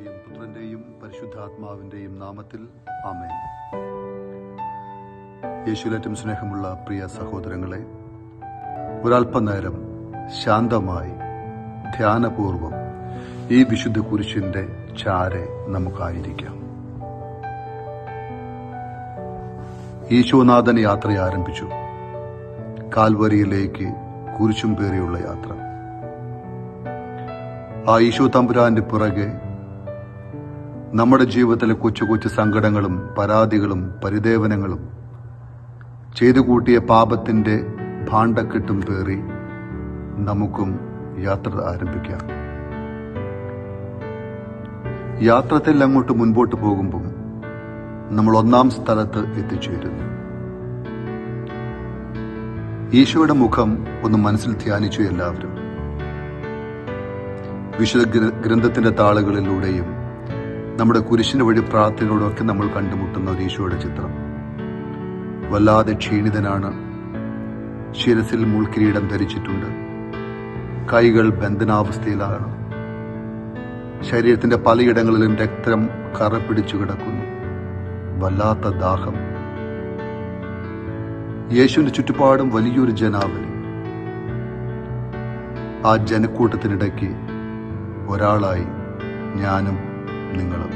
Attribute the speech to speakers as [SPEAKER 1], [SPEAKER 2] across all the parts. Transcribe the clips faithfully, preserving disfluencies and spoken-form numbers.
[SPEAKER 1] പിതാവിന്റെയും പുത്രന്റെയും പരിശുദ്ധാത്മാവിന്റെയും നാമത്തിൽ ആമേൻ. യേശുവിലേറ്റം സ്നേഹമുള്ള പ്രിയ സഹോദരങ്ങളെ, ഒരല്പനേരം ശാന്തമായി ധ്യാനപൂർവം ഈ വിശുദ്ധ കുരിശിന്റെ ചാരെ നമുക്കായിരിക്കാം. ഈശോനാഥൻ യാത്ര ആരംഭിച്ചു. കാൽവരിയിലേക്ക് കുരിശും പേറിയുള്ള യാത്ര. ആ ഈശോ തമ്പുരാന്റെ പുറകെ നമ്മുടെ ജീവിതത്തിലെ കൊച്ചു കൊച്ചു സങ്കടങ്ങളും പരാതികളും പരിദേവനങ്ങളും ചെയ്തു കൂട്ടിയ പാപത്തിന്റെ ഭാണ്ഡക്കെട്ടും പേറി നമുക്കും യാത്ര ആരംഭിക്കാം. യാത്രത്തിൽ അങ്ങോട്ട് മുൻപോട്ട് പോകുമ്പോൾ നമ്മൾ ഒന്നാം സ്ഥലത്ത് എത്തിച്ചേരുന്നു. ഈശോയുടെ മുഖം ഒന്ന് മനസ്സിൽ ധ്യാനിച്ചു എല്ലാവരും. വിശുദ്ധ ഗ്രന്ഥത്തിന്റെ താളുകളിലൂടെയും നമ്മുടെ കുരിശിന്റെ വഴി പ്രാർത്ഥനയോടൊക്കെ നമ്മൾ കണ്ടുമുട്ടുന്ന ഒരു ഈശോയുടെ ചിത്രം. വല്ലാതെ ക്ഷീണിതനാണ്. ശിരസിൽ മുൾക്കിരീടം ധരിച്ചിട്ടുണ്ട്. കൈകൾ ബന്ധനാവസ്ഥയിലാണ്. ശരീരത്തിന്റെ പലയിടങ്ങളിലും രക്തം കറ പിടിച്ചു കിടക്കുന്നു. വല്ലാത്ത ദാഹം. യേശുവിന്റെ ചുറ്റുപാടും വലിയൊരു ജനാവലി. ആ ജനക്കൂട്ടത്തിനിടയ്ക്ക് ഒരാളായി ഞാനും നിങ്ങളും.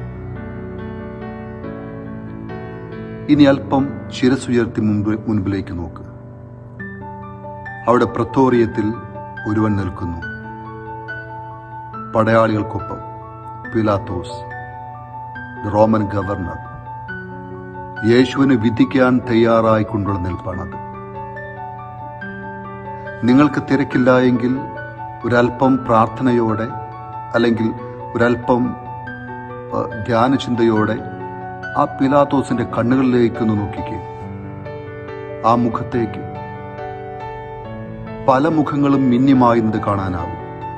[SPEAKER 1] ഇനി അല്പം ശിരസുയർത്തി മുൻപ് മുൻപിലേക്ക് നോക്ക്. അവിടെ പ്രത്തോറിയത്തിൽ ഒരുവൻ നിൽക്കുന്നു. പടയാളികൾക്കൊപ്പം പിലാത്തോസ്, റോമൻ ഗവർണർ, യേശുവിനെ വിധിക്കാൻ തയ്യാറായിക്കൊണ്ടുള്ള നിൽപ്പാണത്. നിങ്ങൾക്ക് തിരക്കില്ല എങ്കിൽ ഒരല്പം പ്രാർത്ഥനയോടെ അല്ലെങ്കിൽ ഒരല്പം ധ്യാനചിന്തയോടെ ആ പിലാത്തോസിന്റെ കണ്ണുകളിലേക്കൊന്ന് നോക്കിക്കേ. ആ മുഖത്തേക്ക് പല മുഖങ്ങളും മിന്നിമായുന്നത് കാണാനാവും.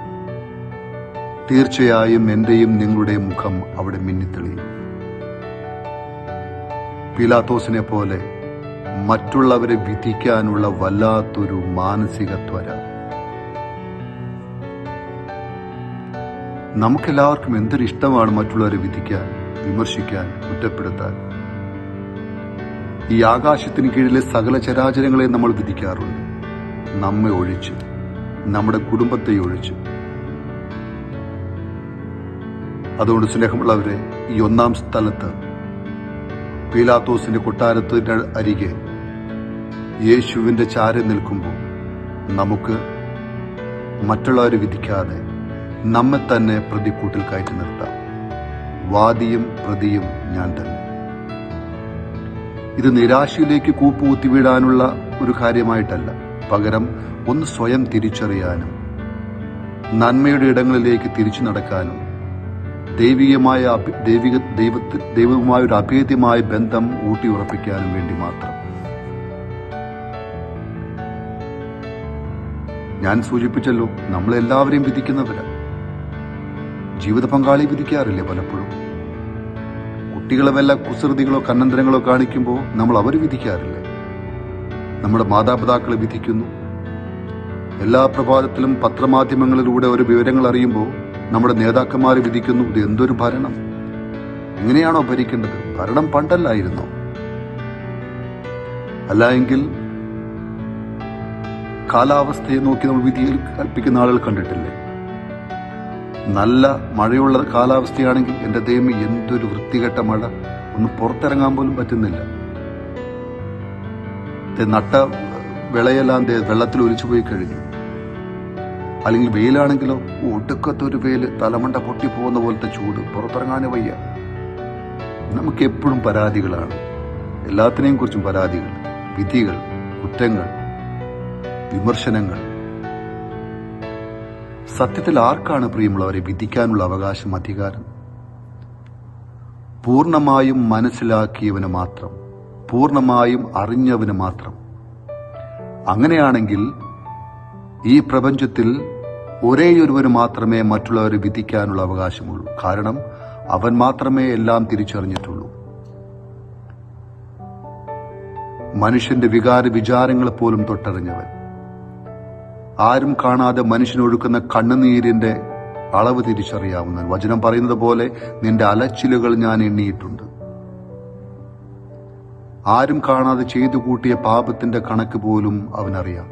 [SPEAKER 1] തീർച്ചയായും എന്റെയും നിങ്ങളുടെയും മുഖം അവിടെ മിന്നിത്തെളിയും. പിലാത്തോസിനെ പോലെ മറ്റുള്ളവരെ വിധിക്കാനുള്ള വല്ലാത്തൊരു മാനസിക ത്വര. നമുക്കെല്ലാവർക്കും എന്തൊരു ഇഷ്ടമാണ് മറ്റുള്ളവരെ വിധിക്കാൻ, വിമർശിക്കാൻ, കുറ്റപ്പെടുത്താൻ. ഈ ആകാശത്തിന് കീഴിലെ സകല ചരാചരങ്ങളെ നമ്മൾ വിധിക്കാറുണ്ട്, നമ്മെ ഒഴിച്ച്, നമ്മുടെ കുടുംബത്തെ ഒഴിച്ച്. അതുകൊണ്ട് സ്നേഹമുള്ളവരെ, ഈ ഒന്നാം സ്ഥലത്ത് പീലാത്തോസിന്റെ കൊട്ടാരത്തിന്റെ അരികെ യേശുവിന്റെ ചാരെ നിൽക്കുമ്പോൾ നമുക്ക് മറ്റുള്ളവരെ വിധിക്കാതെ നമ്മെ തന്നെ പ്രതിക്കൂട്ടിൽ കയറ്റി നിർത്താം. വാദിയും പ്രതിയും ഞാൻ തന്നെ. ഇത് നിരാശയിലേക്ക് കൂപ്പുകുത്തി വീഴാനുള്ള ഒരു കാര്യമായിട്ടല്ല, പകരം ഒന്ന് സ്വയം തിരിച്ചറിയാനും നന്മയുടെ ഇടങ്ങളിലേക്ക് തിരിച്ചു നടക്കാനും ദൈവികമായ ദൈവിക ദൈവത്തിൽ ദൈവവുമായ ഒരു അഭേദ്യമായ ബന്ധം ഊട്ടിയുറപ്പിക്കാനും വേണ്ടി മാത്രം. ഞാൻ സൂചിപ്പിച്ചല്ലോ, നമ്മളെല്ലാവരെയും വിധിക്കുന്നവരാ. ജീവിത പങ്കാളി വിധിക്കാറില്ലേ പലപ്പോഴും? കുട്ടികളെ വല്ല കുസൃതികളോ കന്നന്തരങ്ങളോ കാണിക്കുമ്പോൾ നമ്മൾ അവർ വിധിക്കാറില്ലേ? നമ്മുടെ മാതാപിതാക്കളെ വിധിക്കുന്നു. എല്ലാ പ്രഭാതത്തിലും പത്രമാധ്യമങ്ങളിലൂടെ ഒരു വിവരങ്ങൾ അറിയുമ്പോൾ നമ്മുടെ നേതാക്കന്മാരെ വിധിക്കുന്നു. ഇത് എന്തൊരു ഭരണം! ഇങ്ങനെയാണോ ഭരിക്കേണ്ടത്? ഭരണം പണ്ടല്ലായിരുന്നോ? അല്ല എങ്കിൽ കാലാവസ്ഥയെ നോക്കി നമ്മൾ വിധിയിൽ കൽപ്പിക്കുന്ന ആളുകൾ കണ്ടിട്ടില്ലേ? നല്ല മഴയുള്ള കാലാവസ്ഥയാണെങ്കിൽ എന്റെ ദൈവമേ, എന്തൊരു വൃത്തികെട്ട മഴ! ഒന്ന് പുറത്തിറങ്ങാൻ പോലും പറ്റുന്നില്ല. നട്ട വിളയെല്ലാം വെള്ളത്തിൽ ഒലിച്ചു പോയി കഴിഞ്ഞു. അല്ലെങ്കിൽ വെയിലാണെങ്കിലോ ഒടുക്കത്തൊരു വെയിൽ, തലമണ്ട പൊട്ടിപ്പോകുന്ന പോലത്തെ ചൂട്, പുറത്തിറങ്ങാനേ വയ്യ. നമുക്ക് എപ്പോഴും പരാതികളാണ്. എല്ലാത്തിനെയും കുറിച്ചും പരാതികൾ, വിധികൾ, കുറ്റങ്ങൾ, വിമർശനങ്ങൾ. സത്യത്തിൽ ആർക്കാണ് പ്രിയമുള്ളവരെ വിധിക്കാനുള്ള അവകാശം, അധികാരം? പൂർണ്ണമായും മനസ്സിലാക്കിയവന് മാത്രം, പൂർണ്ണമായും അറിഞ്ഞവന് മാത്രം. അങ്ങനെയാണെങ്കിൽ ഈ പ്രപഞ്ചത്തിൽ ഒരേയൊരുവന് മാത്രമേ മറ്റുള്ളവരെ വിധിക്കാനുള്ള അവകാശമുള്ളൂ. കാരണം അവൻ മാത്രമേ എല്ലാം തിരിച്ചറിഞ്ഞിട്ടുള്ളൂ. മനുഷ്യന്റെ വികാര വിചാരങ്ങളെ പോലും തൊട്ടറിഞ്ഞവൻ, ആരും കാണാതെ മനുഷ്യനൊഴുക്കുന്ന കണ്ണുനീരിന്റെ അളവ് തിരിച്ചറിയാവുന്നവൻ. വചനം പറയുന്നത് പോലെ നിന്റെ അലച്ചിലുകൾ ഞാൻ എണ്ണിയിട്ടുണ്ട്. ആരും കാണാതെ ചെയ്തു കൂട്ടിയ പാപത്തിന്റെ കണക്ക് പോലും അവനറിയാം.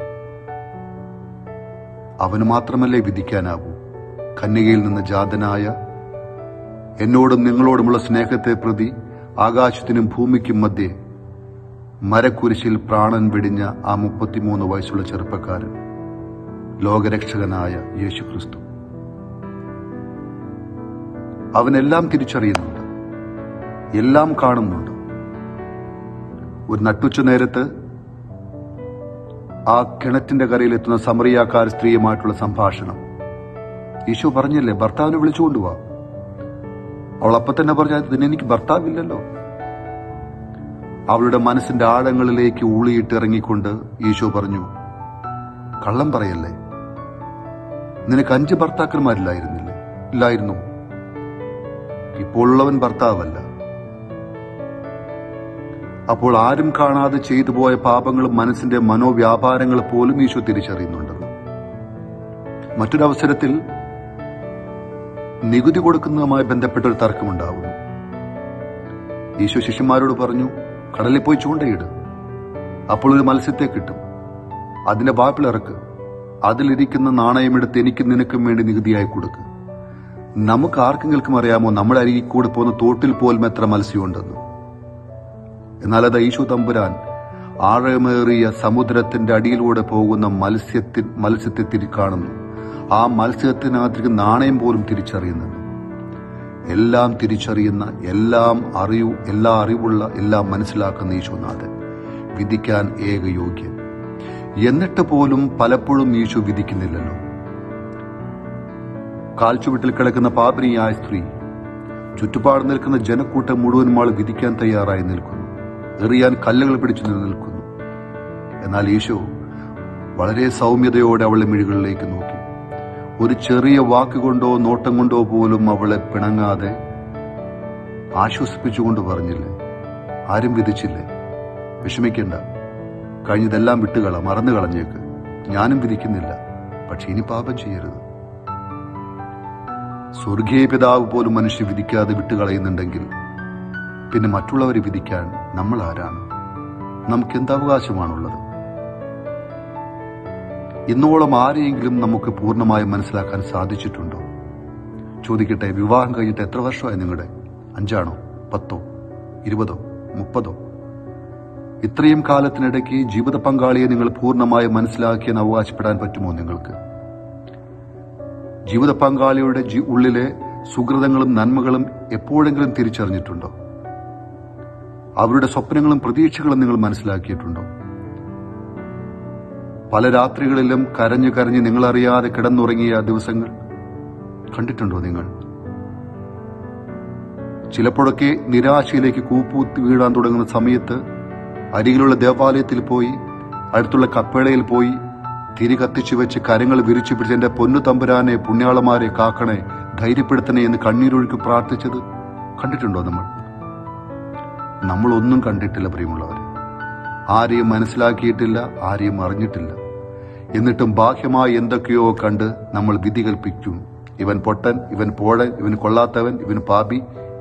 [SPEAKER 1] അവന് മാത്രമല്ലേ വിധിക്കാനാകൂ. കന്യകയിൽ നിന്ന് ജാതനായ എന്നോടും നിങ്ങളോടുമുള്ള സ്നേഹത്തെ പ്രതി ആകാശത്തിനും ഭൂമിക്കും മധ്യേ മരക്കുരിശിൽ പ്രാണൻ വെടിഞ്ഞ ആ മുപ്പത്തിമൂന്ന് വയസ്സുള്ള ചെറുപ്പക്കാരൻ, ലോകരക്ഷകനായ യേശു ക്രിസ്തു. അവനെല്ലാം തിരിച്ചറിയുന്നുണ്ട്, എല്ലാം കാണുന്നുണ്ട്. ഒരു നട്ടുച്ച നേരത്ത് ആ കിണറ്റിന്റെ കരയിലെത്തുന്ന സമറിയാക്കാർ സ്ത്രീയുമായിട്ടുള്ള സംഭാഷണം. ഈശോ പറഞ്ഞില്ലേ, ഭർത്താവിനെ വിളിച്ചുകൊണ്ടുപോവാ. അവൾ അപ്പൊ തന്നെ പറഞ്ഞാൽ, ഇതിന് എനിക്ക് ഭർത്താവില്ലല്ലോ. അവളുടെ മനസ്സിന്റെ ആഴങ്ങളിലേക്ക് ഊളിയിട്ട് ഇറങ്ങിക്കൊണ്ട് ഈശോ പറഞ്ഞു, കള്ളം പറയല്ലേ, നിനക്ക് അഞ്ച് ഭർത്താക്കന്മാരില്ലായിരുന്നില്ലേ? ഇല്ലായിരുന്നു. ഇപ്പോഴുള്ളവൻ ഭർത്താവല്ല. അപ്പോൾ ആരും കാണാതെ ചെയ്തു പോയ പാപങ്ങളും മനസ്സിന്റെ മനോവ്യാപാരങ്ങൾ പോലും ഈശോ തിരിച്ചറിയുന്നുണ്ടെന്ന്. മറ്റൊരവസരത്തിൽ നികുതി കൊടുക്കുന്നതുമായി ബന്ധപ്പെട്ട ഒരു തർക്കമുണ്ടാവുന്നു. ഈശോ ശിഷ്യന്മാരോട് പറഞ്ഞു, കടലിൽ പോയി ചൂണ്ടയിട്, അപ്പോൾ ഒരു മത്സ്യത്തെ കിട്ടും. അതിന്റെ വാപ്പിളിറക്ക്, അതിലിരിക്കുന്ന നാണയമെടുത്ത് എനിക്കും നിനക്കും വേണ്ടി നികുതിയായി കൊടുക്ക്. നമുക്ക് ആർക്കെങ്കിലും അറിയാമോ നമ്മുടെ അരികിൽ കൂടെ പോകുന്ന തോട്ടിൽ പോലും എത്ര മത്സ്യമുണ്ടെന്ന്? എന്നാൽ അത് ഈശോ തമ്പുരാൻ ആഴമേറിയ സമുദ്രത്തിന്റെ അടിയിലൂടെ പോകുന്ന മത്സ്യത്തിൽ മത്സ്യത്തെ തിരി കാണുന്നു. ആ മത്സ്യത്തിനകത്തേക്ക് നാണയം പോലും തിരിച്ചറിയുന്നത്. എല്ലാം തിരിച്ചറിയുന്ന, എല്ലാം അറിയൂ എല്ലാ അറിവുള്ള, എല്ലാം മനസ്സിലാക്കുന്ന ഈശോനാഥൻ, വിധിക്കാൻ ഏക യോഗ്യൻ. എന്നിട്ട് പോലും പലപ്പോഴും ഈശോ വിധിക്കുന്നില്ലല്ലോ. കാൽച്ചുവട്ടിൽ കിടക്കുന്ന പാപിനിയായ സ്ത്രീ ചുറ്റുപാട് നിൽക്കുന്ന ജനക്കൂട്ടം മുഴുവനും ആൾ വിധിക്കാൻ തയ്യാറായി നിൽക്കുന്നു, എറിയാൻ കല്ലുകൾ പിടിച്ചു നിൽക്കുന്നു. എന്നാൽ ഈശോ വളരെ സൗമ്യതയോടെ അവളുടെ മിഴികളിലേക്ക് നോക്കി. ഒരു ചെറിയ വാക്കുകൊണ്ടോ നോട്ടം കൊണ്ടോ പോലും അവളെ പിണങ്ങാതെ ആശ്വസിപ്പിച്ചുകൊണ്ട് പറഞ്ഞില്ലേ, ആരും വിധിച്ചില്ലേ, വിഷമിക്കേണ്ട, കഴിഞ്ഞതെല്ലാം വിട്ടുകള, മറന്നു കളഞ്ഞേക്ക്, ഞാനും വിധിക്കുന്നില്ല, പക്ഷെ ഇനി പാപം ചെയ്യരുത്. സ്വർഗീയ പിതാവ് പോലും മനുഷ്യ വിധിക്കാതെ വിട്ടുകളയുന്നുണ്ടെങ്കിൽ പിന്നെ മറ്റുള്ളവരെ വിധിക്കാൻ നമ്മൾ ആരാണ്? നമുക്ക് എന്തവകാശമാണുള്ളത്? ഇന്നോളം ആരെയെങ്കിലും നമുക്ക് പൂർണ്ണമായും മനസ്സിലാക്കാൻ സാധിച്ചിട്ടുണ്ടോ? ചോദിക്കട്ടെ, വിവാഹം കഴിഞ്ഞിട്ട് എത്ര വർഷമായി നിങ്ങളുടെ? അഞ്ചാണോ, പത്തോ, ഇരുപതോ, മുപ്പതോ? ഇത്രയും കാലത്തിനിടയ്ക്ക് ജീവിത പങ്കാളിയെ നിങ്ങൾ പൂർണ്ണമായി മനസ്സിലാക്കിയെന്ന് അവകാശപ്പെടാൻ പറ്റുമോ നിങ്ങൾക്ക്? ജീവിത പങ്കാളിയുടെ ഉള്ളിലെ സുഹൃതങ്ങളും നന്മകളും എപ്പോഴെങ്കിലും തിരിച്ചറിഞ്ഞിട്ടുണ്ടോ? അവരുടെ സ്വപ്നങ്ങളും പ്രതീക്ഷകളും നിങ്ങൾ മനസ്സിലാക്കിയിട്ടുണ്ടോ? പല രാത്രികളിലും കരഞ്ഞു കരഞ്ഞ് നിങ്ങളറിയാതെ കിടന്നുറങ്ങിയ ദിവസങ്ങൾ കണ്ടിട്ടുണ്ടോ നിങ്ങൾ? ചിലപ്പോഴൊക്കെ നിരാശയിലേക്ക് കൂപ്പൂത്തി വീഴാൻ തുടങ്ങുന്ന സമയത്ത് അരികിലുള്ള ദേവാലയത്തിൽ പോയി, അടുത്തുള്ള കപ്പേളയിൽ പോയി തിരി കത്തിച്ചു വെച്ച് കരങ്ങൾ വിരിച്ചു പിടിച്ച് എന്റെ പൊന്നു തമ്പുരാനെ, പുണ്യാളമാരെ കാക്കണേ, ധൈര്യപ്പെടുത്തണേ എന്ന് കണ്ണീരൊഴുക്കി പ്രാർത്ഥിച്ചത് കണ്ടിട്ടുണ്ടോ നമ്മൾ? നമ്മളൊന്നും കണ്ടിട്ടില്ല പ്രിയമുള്ളവർ. ആരെയും മനസ്സിലാക്കിയിട്ടില്ല, ആരെയും അറിഞ്ഞിട്ടില്ല. എന്നിട്ടും ബാഹ്യമായി എന്തൊക്കെയോ കണ്ട് നമ്മൾ വിധി കൽപ്പിക്കും. ഇവൻ പൊട്ടൻ, ഇവൻ പോഴൻ, ഇവൻ കൊള്ളാത്തവൻ, ഇവൻ പാപി.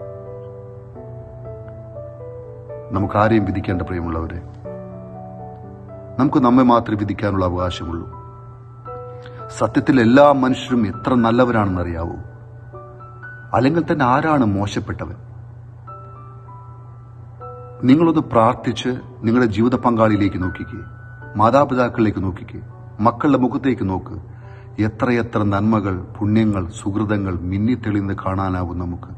[SPEAKER 1] നമുക്ക് ആരെയും വിധിക്കേണ്ട പ്രിയമുള്ളവരെ. നമുക്ക് നമ്മെ മാത്രമേ വിധിക്കാനുള്ള അവകാശമുള്ളൂ. സത്യത്തിൽ എല്ലാ മനുഷ്യരും എത്ര നല്ലവരാണെന്നറിയാവൂ? അല്ലെങ്കിൽ തന്നെ ആരാണ് മോശപ്പെട്ടവൻ? നിങ്ങളൊന്ന് പ്രാർത്ഥിച്ച് നിങ്ങളുടെ ജീവിത പങ്കാളിയിലേക്ക് നോക്കിക്കേ, മാതാപിതാക്കളിലേക്ക് നോക്കിക്കേ, മക്കളുടെ മുഖത്തേക്ക് നോക്ക്. എത്രയെത്ര നന്മകൾ, പുണ്യങ്ങൾ, സുഹൃതങ്ങൾ മിന്നിത്തെളിന്ന് കാണാനാവും നമുക്ക്.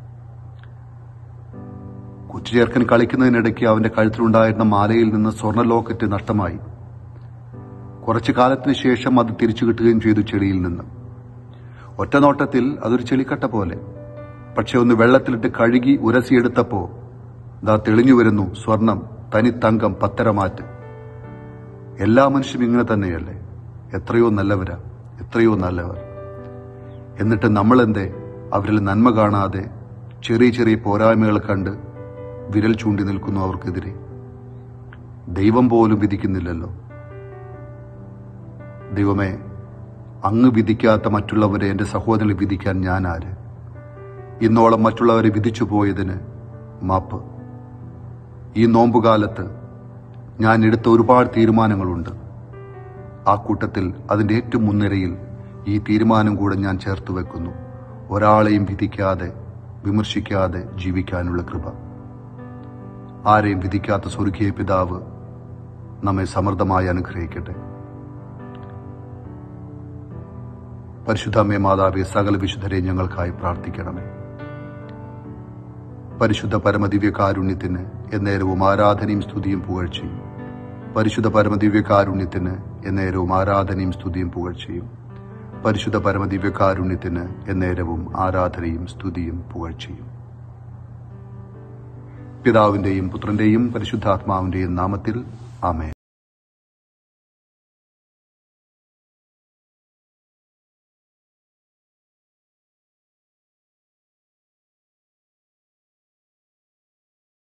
[SPEAKER 1] കൊച്ചുചേർക്കൻ കളിക്കുന്നതിനിടയ്ക്ക് അവന്റെ കഴുത്തിലുണ്ടായിരുന്ന മാലയിൽ നിന്ന് സ്വർണ്ണ ലോക്കറ്റ് നഷ്ടമായി. കുറച്ചു കാലത്തിന് ശേഷം അത് തിരിച്ചു കിട്ടുകയും ചെയ്തു ചെടിയിൽ നിന്ന്. ഒറ്റനോട്ടത്തിൽ അതൊരു ചെളിക്കട്ട പോലെ. പക്ഷെ ഒന്ന് വെള്ളത്തിലിട്ട് കഴുകി ഉരസിയെടുത്തപ്പോ ദാ തെളിഞ്ഞു വരുന്നു സ്വർണം, തനി തങ്കം, പത്തരമാറ്റ്. എല്ലാ മനുഷ്യരും ഇങ്ങനെ തന്നെയല്ലേ? എത്രയോ നല്ലവരാ, എത്രയോ നല്ലവർ. എന്നിട്ട് നമ്മളെന്തേ അവരിൽ നന്മ കാണാതെ ചെറിയ ചെറിയ പോരായ്മകൾ കണ്ട് വിരൽ ചൂണ്ടി നിൽക്കുന്നു അവർക്കെതിരെ? ദൈവം പോലും വിധിക്കുന്നില്ലല്ലോ. ദൈവമേ, അങ്ങ് വിധിക്കാത്ത മറ്റുള്ളവരെ എൻ്റെ സഹോദരനെ വിധിക്കാൻ ഞാൻ ആര്? ഇന്നോളം മറ്റുള്ളവരെ വിധിച്ചു പോയതിന് മാപ്പ്. ഈ നോമ്പുകാലത്ത് ഞാൻ എടുത്ത ഒരുപാട് തീരുമാനങ്ങളുണ്ട്. ആ കൂട്ടത്തിൽ അതിൻ്റെ ഏറ്റവും മുൻനിരയിൽ ഈ തീരുമാനം കൂടെ ഞാൻ ചേർത്ത് വെക്കുന്നു. ഒരാളെയും വിധിക്കാതെ വിമർശിക്കാതെ ജീവിക്കാനുള്ള കൃപ. ആരെയും വിധിക്കാത്ത സ്വർഗീയ പിതാവ് നമ്മെ സമൃദ്ധമായി അനുഗ്രഹിക്കട്ടെ. പരിശുദ്ധമ്മേ മാതാവേ, സകല വിശുദ്ധരെ ഞങ്ങൾക്കായി പ്രാർത്ഥിക്കണമേ. പരിശുദ്ധ പരമദിവ്യകാരുണ്യത്തിന് എന്നേരവും ആരാധനയും സ്തുതിയും പുകഴ്ചയും. പരിശുദ്ധ പരമദിവ്യകാരുണ്യത്തിന് എന്നേരവും ആരാധനയും സ്തുതിയും പുകഴ്ചയും. പരിശുദ്ധ പരമദിവ്യകാരുണ്യത്തിന് എന്നേരവും ആരാധനയും സ്തുതിയും പുകഴ്ചയും. പിതാവിന്റെയും പുത്രന്റെയും പരിശുദ്ധാത്മാവിന്റെയും നാമത്തിൽ ആമേൻ.